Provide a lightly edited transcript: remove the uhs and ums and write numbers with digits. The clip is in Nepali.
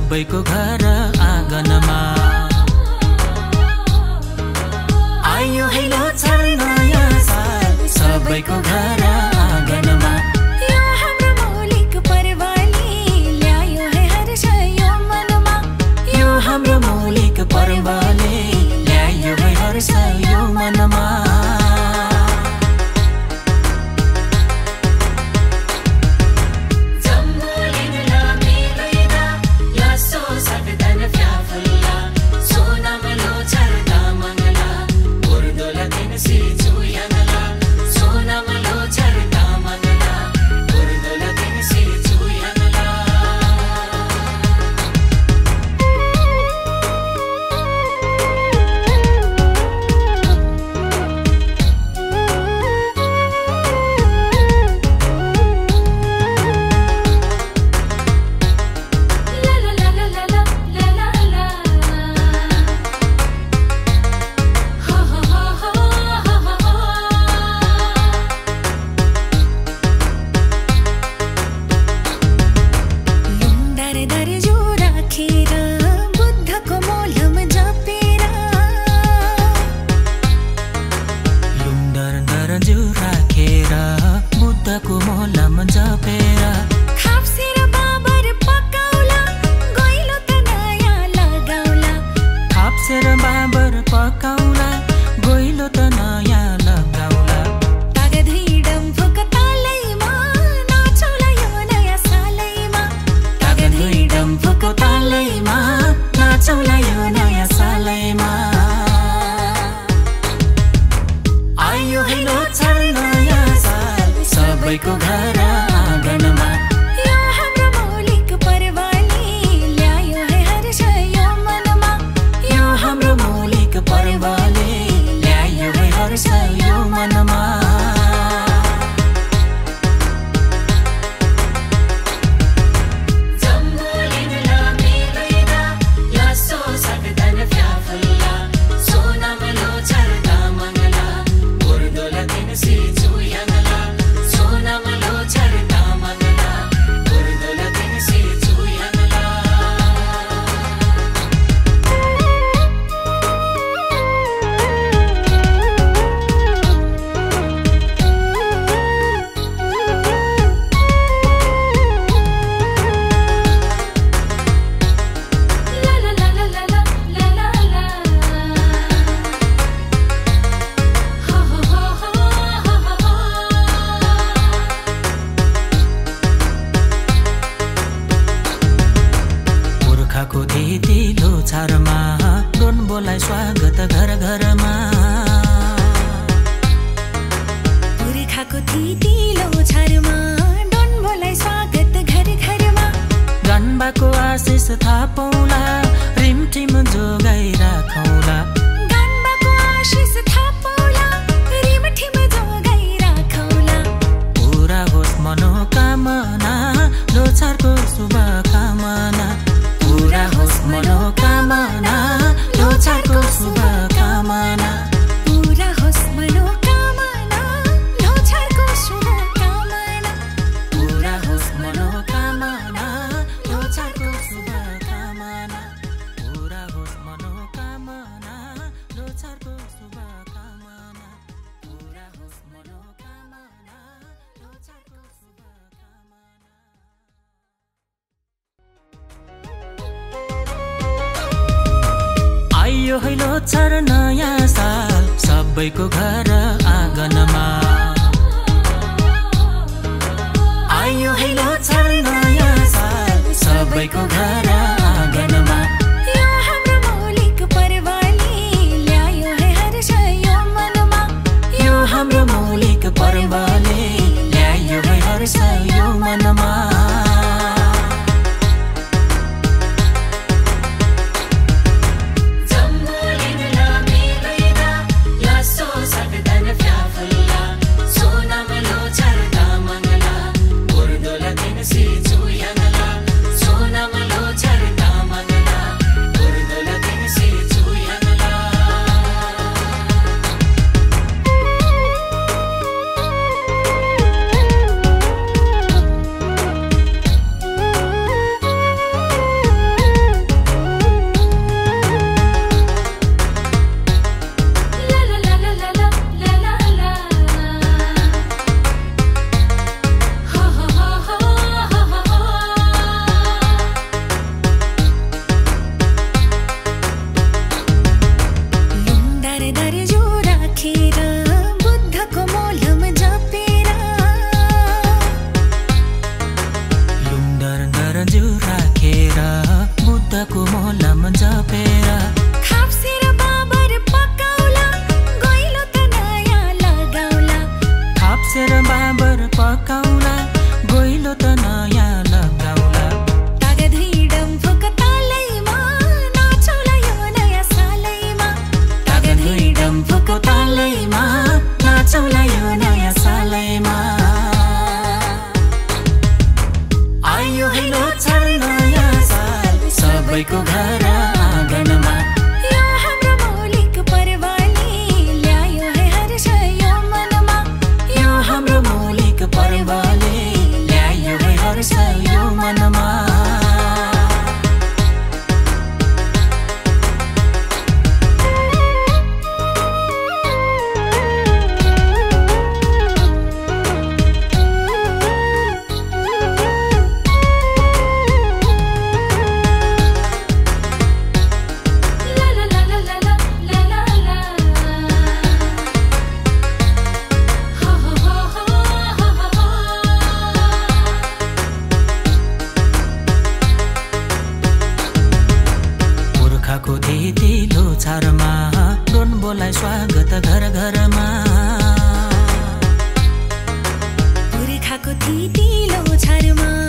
सबैको घर आँगनमा आयो है लोछर नयाँ साल सबैको घर आँगनमा यो हाम्रो मौलिक पर्वले ल्यायो है हर्ष यो मनमा यो हाम्रो मौलिक पर्वले ल्यायो है हर्ष यो मनमा सबैको घर आँगनमा यो हाम्रो मौलिक पर्वले ल्यायो है हर्ष यो मनमा यो हाम्रो मौलिक पर्वले ल्यायो है हर्ष यो मनमा लोछारमा डोन्बोलाई स्वागत घर घरमा पुर्खाको थिति लोछारमा डोन्बोलाई स्वागत घर घरमा गन्बाको आशिष थापौला रिमठिम जोगाइ राखौला गन्बाको आशिष थापौला रिमठिम जोगाइ राखौला पूरा होस् मनोकामना लोछारको शुभकामना पूरा होस् मनोकामना लोछारको शुभकामना पूरा होस् मनोकामना लोछारको शुभकामना पूरा होस् मनोकामना लोछारको शुभकामना पूरा होस् मनोकामना लोछारको शुभकामना पूरा होस् मनोकामना लोछारको शुभकामना आयो है लोछर नयाँ साल सबैको घर आँगनमा आयो है लोछर नयाँ साल सबैको घर आँगनमा यो हाम्रो मौलिक पर्वले ल्यायो है हर्ष यो मनमा यो हाम्रो मौलिक पर्वले ल्यायो है हर्ष यो मनमा जपेर खाप्सेर बाबर पकाउला गइलो त नयाँ लगाउला खाप्सेर बाबर पकाउला गइलो त नयाँ लगाउला तागधुई डम्फुको तालैमा नाचौला यो नयाँ सालैमा तागधुई डम्फुको तालैमा नाचौला यो नयाँ सालैमा आयो है लोछर नयाँ साल सबैको घर आँगनमा यो हाम्रो मौलिक पर्वले ल्यायो है हर्ष यो मनमा यो हाम्रो मौलिक पर्वले ल्यायो है हर्ष यो मनमा पुर्खाको थिति लोछारमा डोन बोलाइ स्वागत घर घरमा पुर्खाको थिति लोछारमा